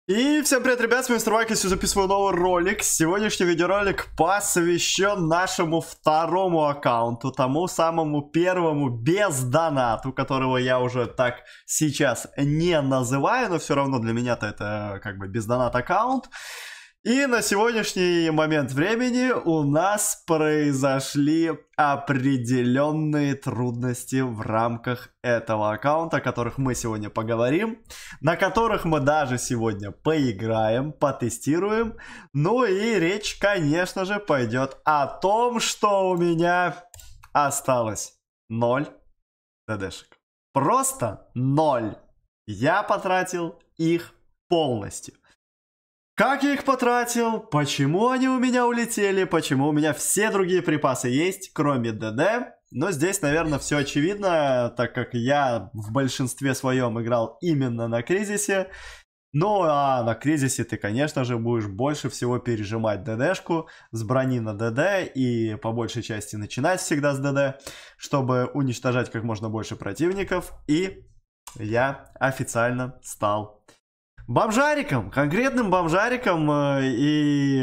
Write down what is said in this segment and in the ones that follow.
И всем привет, ребят, с вами Старвайкис, я записываю новый ролик. Сегодняшний видеоролик посвящен нашему второму аккаунту, тому самому первому без донату, которого я уже так сейчас не называю, но все равно для меня-то это как бы без донат аккаунт. И на сегодняшний момент времени у нас произошли определенные трудности в рамках этого аккаунта, о которых мы сегодня поговорим, на которых мы даже сегодня поиграем, потестируем. Ну и речь, конечно же, пойдет о том, что у меня осталось 0 ДДшек. Просто 0. Я потратил их полностью. Как я их потратил, почему они у меня улетели, почему у меня все другие припасы есть, кроме ДД. Но здесь, наверное, все очевидно, так как я в большинстве своем играл именно на Кризисе. Ну а на Кризисе ты, конечно же, будешь больше всего пережимать ДДшку с брони на ДД и по большей части начинать всегда с ДД, чтобы уничтожать как можно больше противников. И я официально стал бомжариком, конкретным бомжариком, и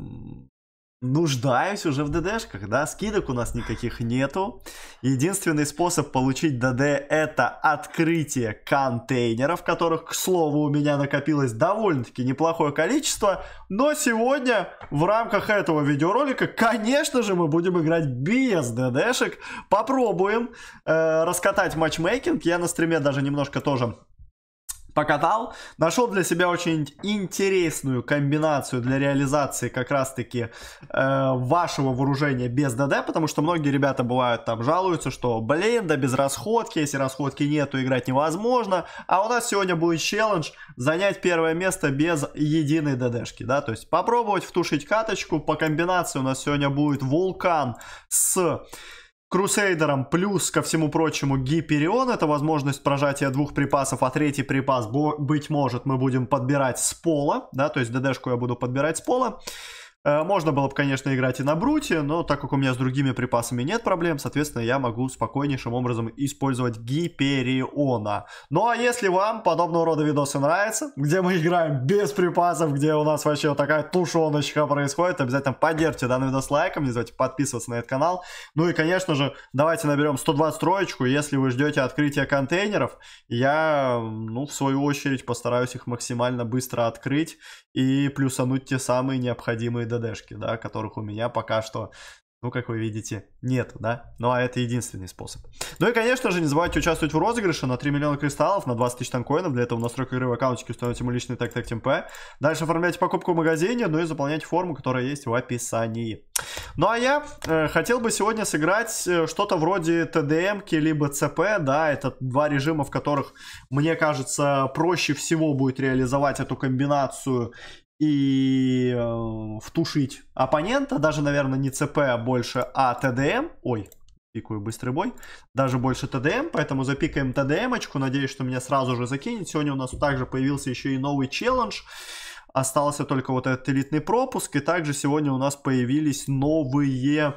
нуждаюсь уже в ДДшках, да, скидок у нас никаких нету. Единственный способ получить ДД это открытие контейнеров, которых, к слову, у меня накопилось довольно-таки неплохое количество. Но сегодня в рамках этого видеоролика, конечно же, мы будем играть без ДДшек. Попробуем раскатать матчмейкинг. Я на стриме даже немножко тоже покатал, нашел для себя очень интересную комбинацию для реализации как раз-таки вашего вооружения без ДД, потому что многие ребята бывают там жалуются, что блин, да без расходки, если расходки нету, играть невозможно, а у нас сегодня будет челлендж занять первое место без единой ДДшки, да, то есть попробовать втушить каточку. По комбинации у нас сегодня будет Вулкан с Крусейдером плюс, ко всему прочему, Гиперион. Это возможность прожатия двух припасов, а третий припас, быть может, мы будем подбирать с пола. Да, то есть ДДшку я буду подбирать с пола. Можно было бы, конечно, играть и на Бруте, но так как у меня с другими припасами нет проблем, соответственно, я могу спокойнейшим образом использовать Гипериона. Ну а если вам подобного рода видосы нравятся, где мы играем без припасов, где у нас вообще вот такая тушеночка происходит, обязательно поддержите данный видос лайком, не забывайте подписываться на этот канал. Ну и, конечно же, давайте наберем 120 троечку. Если вы ждете открытия контейнеров, я, в свою очередь, постараюсь их максимально быстро открыть и плюсануть те самые необходимые ДДшки, да, которых у меня пока что, как вы видите, нет, да. Ну, а это единственный способ. Ну и, конечно же, не забывайте участвовать в розыгрыше на 3 миллиона кристаллов, на 20 тысяч танкоинов. Для этого в настройках игры в аккаунтике установите мой личный тег TeamP. Дальше оформляйте покупку в магазине, ну и заполняйте форму, которая есть в описании. Ну, а я хотел бы сегодня сыграть что-то вроде ТДМки либо ЦП, да, это два режима, в которых, мне кажется, проще всего будет реализовать эту комбинацию и втушить оппонента, даже, наверное, не ЦП, а больше ТДМ. Ой, пикаю быстрый бой. Даже больше ТДМ, поэточку запикаем ТДМочку. Надеюсь, что меня сразу же закинет. Сегодня у нас также появился еще и новый челлендж. Остался только вот этот элитный пропуск. И также сегодня у нас появились новые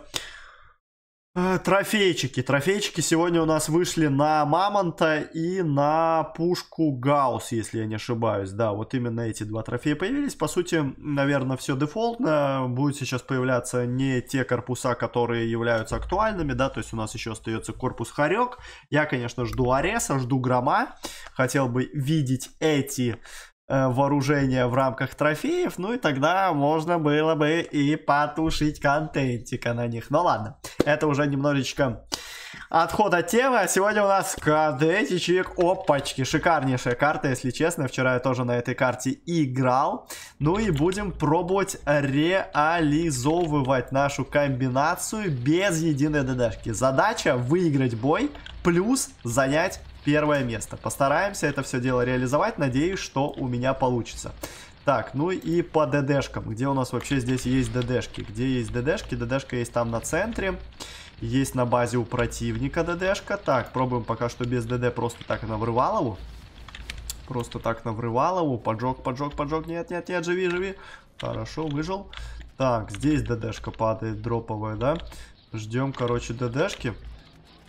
трофейчики. Трофейчики сегодня у нас вышли на Мамонта и на пушку Гаусс, если я не ошибаюсь. Да, вот именно эти два трофея появились. По сути, наверное, все дефолтно. Будут сейчас появляться не те корпуса, которые являются актуальными, да, то есть у нас еще остается корпус Хорек. Я, конечно, жду Ареса, жду Грома. Хотел бы видеть эти вооружения в рамках трофеев, ну и тогда можно было бы и потушить контентика на них. Ну ладно, это уже немножечко отход от темы. А сегодня у нас контентичек. Опачки, шикарнейшая карта, если честно. Вчера я тоже на этой карте играл. Ну и будем пробовать реализовывать нашу комбинацию без единой ДДшки. Задача выиграть бой плюс занять первое место. Постараемся это все дело реализовать. Надеюсь, что у меня получится. Так, ну и по ДДшкам. Где у нас вообще здесь есть ДДшки? Где есть ДДшки? ДДшка есть там на центре. Есть на базе у противника ДДшка. Так, пробуем пока что без ДД просто так на Врывалову. Просто так на Врывалову. Поджог, поджог, поджог. Нет, нет, нет, живи, живи. Хорошо, выжил. Так, здесь ДДшка падает, дроповая, да? Ждем, короче, ДДшки.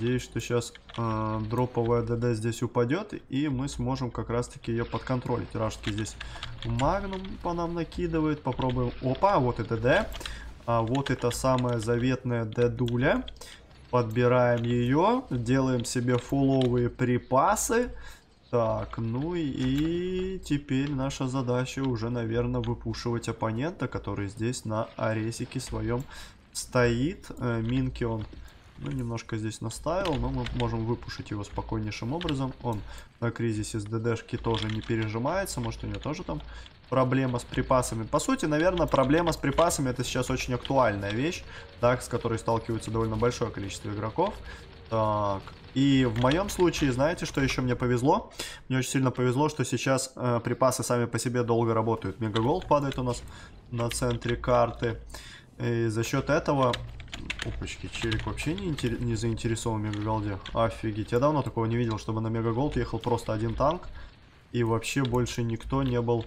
Надеюсь, что сейчас дроповая ДД здесь упадет, и мы сможем как раз-таки ее подконтролить. Рашки здесь магнум по нам накидывает. Попробуем. Опа, вот и ДД. А вот это самая заветная дедуля. Подбираем ее. Делаем себе фуловые припасы. Так, ну и теперь наша задача уже, наверное, выпушивать оппонента, который здесь на аресике своем стоит. Минки он, ну, немножко здесь наставил, но мы можем выпушить его спокойнейшим образом. Он на кризисе с ДДшки тоже не пережимается, может, у него тоже там проблема с припасами. По сути, наверное, проблема с припасами — это сейчас очень актуальная вещь, так, с которой сталкиваются довольно большое количество игроков. Так, и в моем случае, знаете, что еще мне повезло? Мне очень сильно повезло, что сейчас припасы сами по себе долго работают. Мегаголд падает у нас на центре карты. И за счет этого... Опачки, челик вообще не заинтересован в мегаголде. Офигеть, я давно такого не видел, чтобы на мегаголд ехал просто один танк. И вообще больше никто не был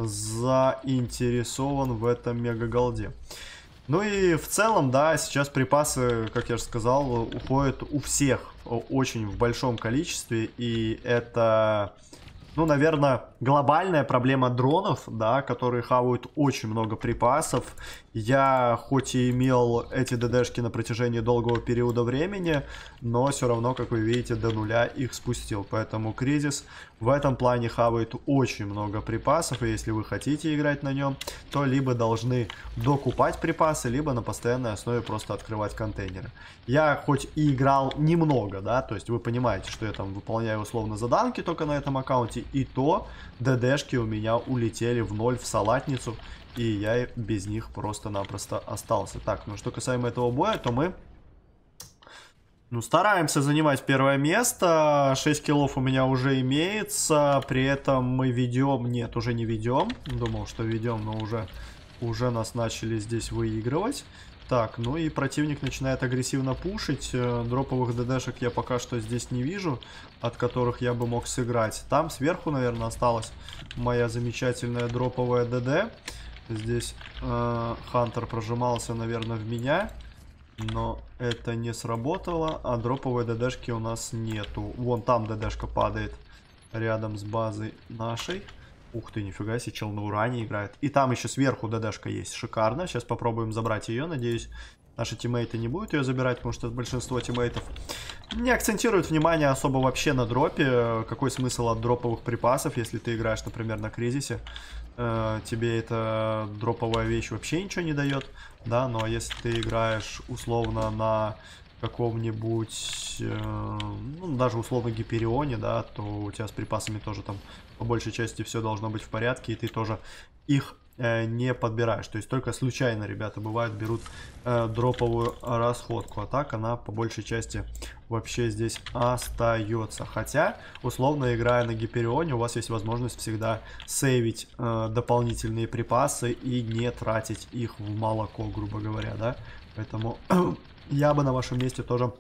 заинтересован в этом мегаголде. Ну и в целом, да, сейчас припасы, как я же сказал, уходят у всех очень в большом количестве. И это, ну, наверное, глобальная проблема дронов, да, которые хавают очень много припасов. Я хоть и имел эти ДДшки на протяжении долгого периода времени, но все равно, как вы видите, до нуля их спустил. Поэтому кризис в этом плане хавает очень много припасов, и если вы хотите играть на нем, то либо должны докупать припасы, либо на постоянной основе просто открывать контейнеры. Я хоть и играл немного, да, то есть вы понимаете, что я там выполняю условно заданки только на этом аккаунте, и то ДДшки у меня улетели в ноль, в салатницу, и я без них просто-напросто остался. Так, ну что касаемо этого боя, то мы, ну, стараемся занимать первое место. 6 киллов у меня уже имеется. При этом мы ведем... Нет, уже не ведем. Думал, что ведем, но уже нас начали здесь выигрывать. Так, ну и противник начинает агрессивно пушить. Дроповых ДДшек я пока что здесь не вижу, от которых я бы мог сыграть. Там сверху, наверное, осталась моя замечательная дроповая ДД. Здесь Хантер прожимался, наверное, в меня, но это не сработало, а дроповой ДДшки у нас нету. Вон там ДДшка падает рядом с базой нашей. Ух ты, нифига себе, чел на уране играет. И там еще сверху ДДшка есть, шикарно. Сейчас попробуем забрать ее, надеюсь, наши тиммейты не будут ее забирать, потому что большинство тиммейтов не акцентируют внимание особо вообще на дропе. Какой смысл от дроповых припасов, если ты играешь, например, на кризисе? Тебе эта дроповая вещь вообще ничего не дает, да, ну а если ты играешь условно на каком-нибудь, ну, даже условно Гиперионе, да, то у тебя с припасами тоже там по большей части все должно быть в порядке, и ты тоже их не подбираешь. То есть только случайно ребята бывают берут дроповую расходку, а так она по большей части вообще здесь остается. Хотя, условно играя на Гиперионе, у вас есть возможность всегда сейвить дополнительные припасы и не тратить их в молоко, грубо говоря, да. Поэтому я бы на вашем месте тоже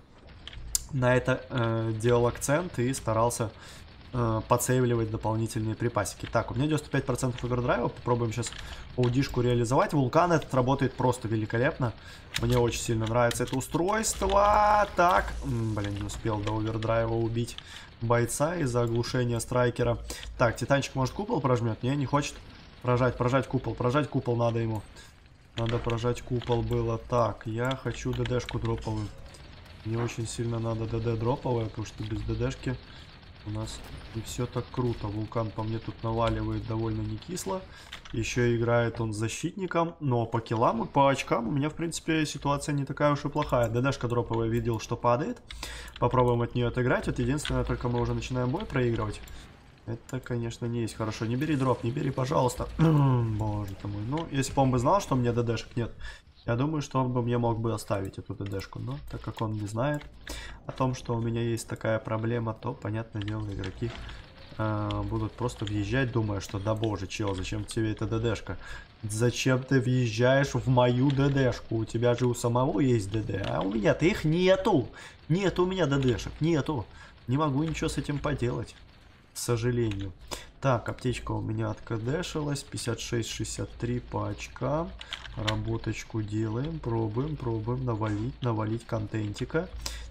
на это делал акцент и старался подсейвливать дополнительные припасики. Так, у меня 95% овердрайва. Попробуем сейчас аудишку реализовать. Вулкан этот работает просто великолепно. Мне очень сильно нравится это устройство. Так, блин, не успел до овердрайва убить бойца из-за оглушения страйкера. Так, Титанчик, может, купол прожмет? Не хочет прожать купол надо ему. Надо прожать купол было. Так, я хочу ДДшку дроповую. Мне очень сильно надо ДД дроповая, потому что без ДДшки у нас не все так круто. Вулкан по мне тут наваливает довольно не кисло. Еще играет он с защитником. Но по киллам и по очкам у меня, в принципе, ситуация не такая уж и плохая. ДДшка дроповая, видел, что падает. Попробуем от нее отыграть. Вот единственное, только мы уже начинаем бой проигрывать. Это, конечно, не есть хорошо. Не бери дроп, не бери, пожалуйста. Боже ты мой. Ну, если бы он бы знал, что у меня ДДшек нет, я думаю, что он бы мне мог бы оставить эту ДДшку. Но так как он не знает о том, что у меня есть такая проблема, то, понятное дело, игроки будут просто въезжать, думая, что да боже, чел, зачем тебе эта ДДшка? Зачем ты въезжаешь в мою ДДшку? У тебя же у самого есть ДД, а у меня-то их нету. Нету у меня ДДшек, нету. Не могу ничего с этим поделать, к сожалению. Так, аптечка у меня откадешилась. 56-63 по очкам. Работочку делаем. Пробуем навалить контентика.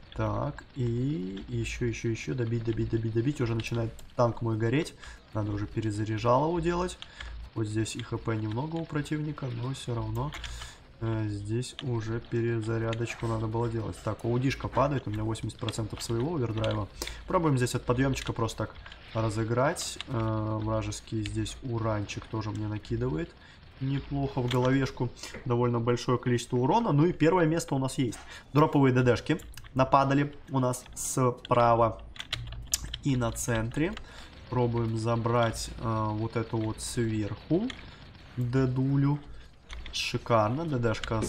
Так, и еще, добить. Уже начинает танк мой гореть. Надо уже перезаряжал его делать. Вот здесь и хп немного у противника, но все равно здесь уже перезарядочку надо было делать. Так, ОУДишка падает, у меня 80% своего овердрайва. Пробуем здесь от подъемчика просто так разыграть. Вражеский здесь уранчик тоже мне накидывает. Неплохо в головешку. Довольно большое количество урона. Ну и первое место у нас есть. Дроповые ДДшки нападали у нас справа и на центре. Пробуем забрать вот эту вот сверху дедулю. Шикарно. ДДшка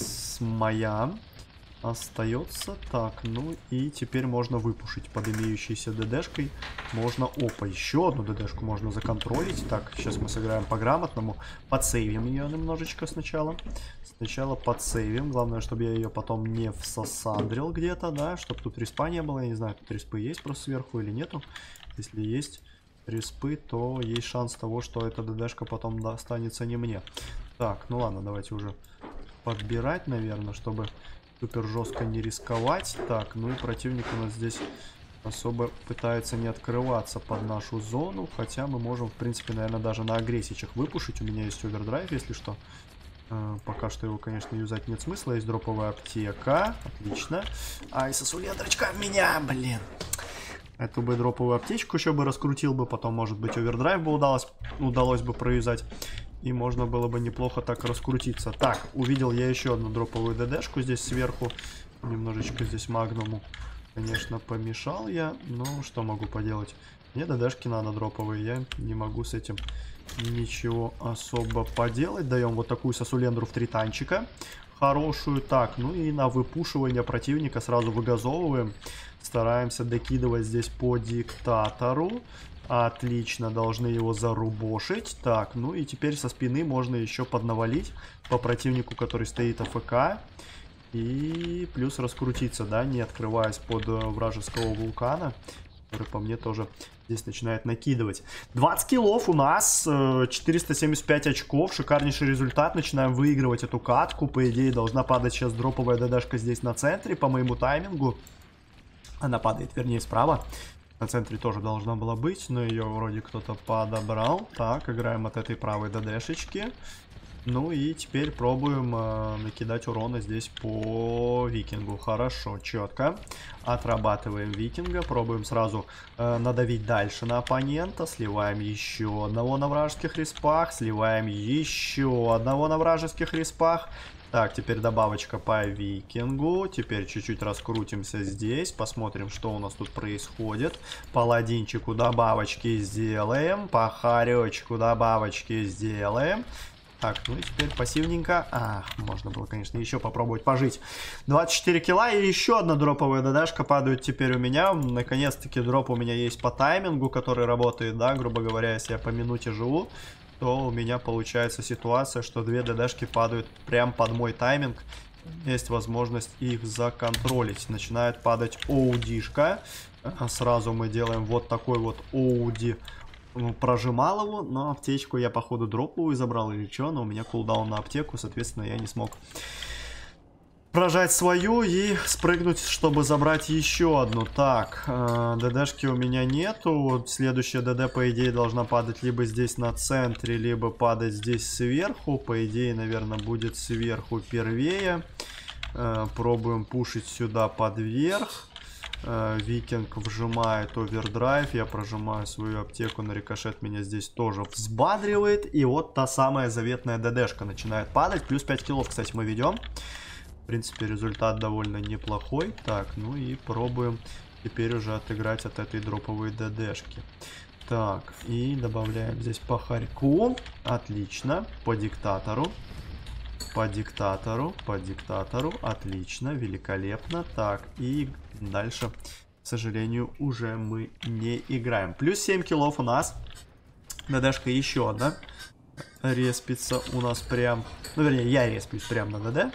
моя остается. Так, ну и теперь можно выпушить под имеющейся ДДшкой. Можно, опа, еще одну ДДшку можно законтролить. Так, сейчас мы сыграем по-грамотному. Подсейвим ее немножечко сначала. Сначала подсейвим. Главное, чтобы я ее потом не всосандрил где-то, да, чтобы тут респа не было. Я не знаю, тут респы есть просто сверху или нету. Если есть респы, то есть шанс того, что эта ДДшка потом достанется не мне. Так, ну ладно, давайте уже подбирать, наверное, чтобы супер жестко не рисковать. Так, ну и противник у нас здесь особо пытается не открываться под нашу зону. Хотя мы можем, в принципе, наверное, даже на агрессичах выпушить. У меня есть овердрайв, если что. Пока что его, конечно, юзать нет смысла. Есть дроповая аптека. Отлично. Ай, сосуледрочка в меня, блин. Эту бы дроповую аптечку еще бы раскрутил бы. Потом, может быть, овердрайв бы удалось бы проюзать. И можно было бы неплохо так раскрутиться. Так, увидел я еще одну дроповую ДДшку здесь сверху. Немножечко здесь магнуму, конечно, помешал я. Но что могу поделать? Мне ДДшки надо дроповые. Я не могу с этим ничего особо поделать. Даем вот такую сосулендру в 3 танчика. Хорошую. Так, ну и на выпушивание противника сразу выгазовываем. Стараемся докидывать здесь по диктатору. Отлично, должны его зарубошить. Так, ну и теперь со спины можно еще поднавалить по противнику, который стоит АФК. И плюс раскрутиться, да, не открываясь под вражеского вулкана, который по мне тоже здесь начинает накидывать. 20 киллов у нас, 475 очков, шикарнейший результат. Начинаем выигрывать эту катку. По идее должна падать сейчас дроповая ДДшка здесь на центре, по моему таймингу. Она падает, вернее, справа. На центре тоже должна была быть, но ее вроде кто-то подобрал. Так, играем от этой правой ДДшечки. Ну и теперь пробуем накидать урона здесь по викингу. Хорошо, четко. Отрабатываем викинга. Пробуем сразу надавить дальше на оппонента. Сливаем еще одного на вражеских респах. Сливаем еще одного на вражеских респах. Так, теперь добавочка по викингу. Теперь чуть-чуть раскрутимся здесь. Посмотрим, что у нас тут происходит. Паладинчику добавочки сделаем. Пахаречку добавочки сделаем. Так, ну и теперь пассивненько. Можно было, конечно, еще попробовать пожить. 24 килла и еще одна дроповая ДДшка падает теперь у меня. Наконец-таки дроп у меня есть по таймингу, который работает, да, грубо говоря, если я по минуте живу, то у меня получается ситуация, что 2 ДДшки падают прям под мой тайминг. Есть возможность их законтролить. Начинает падать ОУДишка. Сразу мы делаем вот такой вот ОУДи. Прожимал его, но аптечку я, походу, дроповую забрал или что. Но у меня кулдаун на аптеку, соответственно, я не смог прожать свою и спрыгнуть, чтобы забрать еще одну. Так, ДДшки у меня нету. Вот следующая ДД, по идее, должна падать либо здесь на центре, либо падать здесь сверху. По идее, наверное, будет сверху первее. Пробуем пушить сюда под верх. Викинг вжимает овердрайв. Я прожимаю свою аптеку на рикошет. Меня здесь тоже взбадривает. И вот та самая заветная ДДшка начинает падать. Плюс 5 киллов, кстати, мы ведем. В принципе, результат довольно неплохой. Так, ну и пробуем теперь уже отыграть от этой дроповой ДДшки. Так, и добавляем здесь по хорьку. Отлично. По диктатору. По диктатору. По диктатору. Отлично. Великолепно. Так, и дальше, к сожалению, уже мы не играем. Плюс 7 киллов у нас. ДДшка еще одна. Респится у нас прям... Ну, вернее, я респюсь прям на ДД.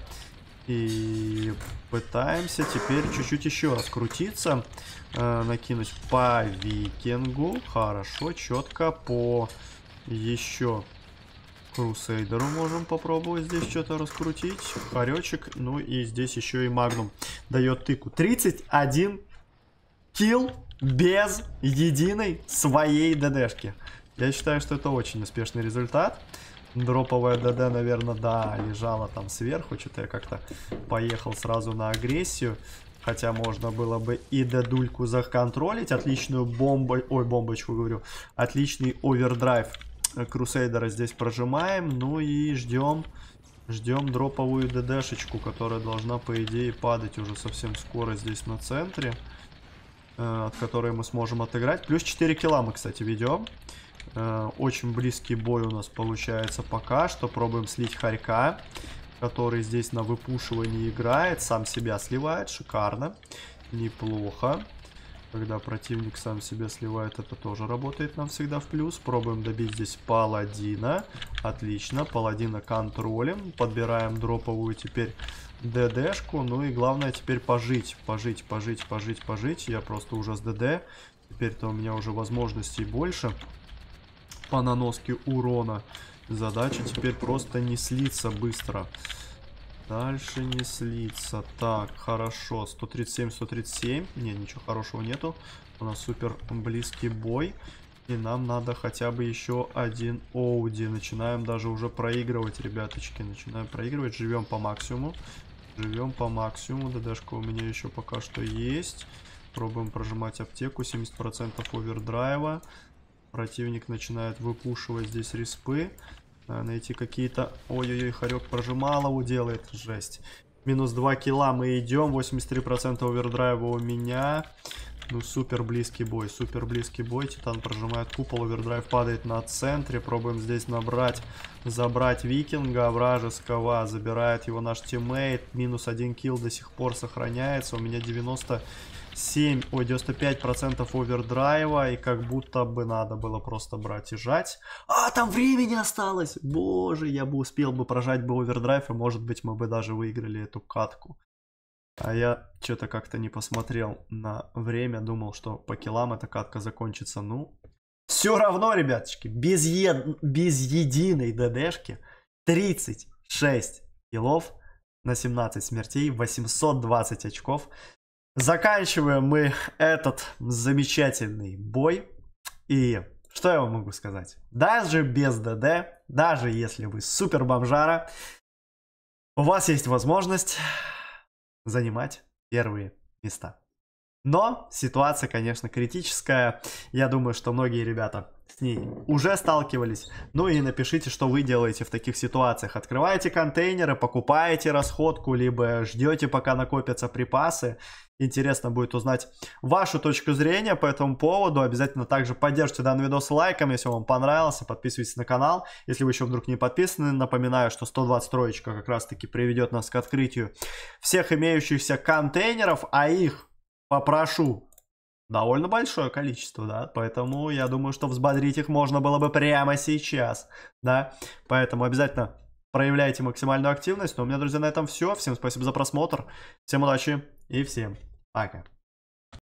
И пытаемся теперь чуть-чуть еще раскрутиться. Накинуть по викингу. Хорошо, четко. По еще Крусейдеру можем попробовать здесь что-то раскрутить. Хоречек. Ну и здесь еще и Магнум дает тыку. 31 килл без единой своей ДДшки. Я считаю, что это очень успешный результат. Дроповая ДД, наверное, да, лежала там сверху. Что-то я как-то поехал сразу на агрессию. Хотя можно было бы и дедульку законтролить. Отличную бомбочку, говорю. Отличный овердрайв Крусейдера здесь прожимаем. Ну и ждем дроповую ДДшечку, которая должна, по идее, падать уже совсем скоро здесь на центре. От которой мы сможем отыграть. Плюс 4 килла мы, кстати, ведем. Очень близкий бой у нас получается пока что. Пробуем слить Хорька, который здесь на выпушивании играет. Сам себя сливает. Шикарно. Неплохо. Когда противник сам себя сливает, это тоже работает нам всегда в плюс. Пробуем добить здесь Паладина. Отлично. Паладина контролем. Подбираем дроповую теперь ДДшку. Ну и главное теперь пожить. Пожить. Я просто уже с ДД. Теперь-то у меня уже возможностей больше по наноске урона. Задача теперь просто не слиться быстро. Дальше не слиться. Так, хорошо. 137, 137. Не, ничего хорошего нету. У нас супер близкий бой. И нам надо хотя бы еще один Оуди. Начинаем даже уже проигрывать, ребяточки. Начинаем проигрывать. Живем по максимуму. ДДшка у меня еще пока что есть. Пробуем прожимать аптеку. 70% овердрайва. Противник начинает выпушивать здесь респы. Найти какие-то... Ой-ой-ой, Хорек прожималову делает. Жесть. Минус 2 килла мы идем. 83% овердрайва у меня. Ну, супер близкий бой. Титан прожимает купол. Овердрайв падает на центре. Пробуем здесь забрать викинга вражеского. Забирает его наш тиммейт. Минус 1 килл до сих пор сохраняется. У меня 95% овердрайва. И как будто бы надо было просто брать и жать. А, там времени осталось! Боже, я бы успел бы прожать бы овердрайв. И может быть мы бы даже выиграли эту катку. А я что-то как-то не посмотрел на время. Думал, что по киллам эта катка закончится. Ну, все равно, ребяточки, без единой ДДшки 36 киллов на 17 смертей, 820 очков. Заканчиваем мы этот замечательный бой. И что я вам могу сказать? Даже без ДД, даже если вы супер бомжара, у вас есть возможность занимать первые места. Но ситуация, конечно, критическая. Я думаю, что многие ребята с ней уже сталкивались. Ну и напишите, что вы делаете в таких ситуациях. Открываете контейнеры, покупаете расходку, либо ждете, пока накопятся припасы. Интересно будет узнать вашу точку зрения по этому поводу. Обязательно также поддержите данный видос лайком, если вам понравился. Подписывайтесь на канал, если вы еще вдруг не подписаны. Напоминаю, что 123 как раз таки приведет нас к открытию всех имеющихся контейнеров, а их попрошу довольно большое количество, да, поэтому я думаю, что взбодрить их можно было бы прямо сейчас, да, поэтому обязательно проявляйте максимальную активность. Но у меня, друзья, на этом все. Всем спасибо за просмотр, всем удачи и всем пока.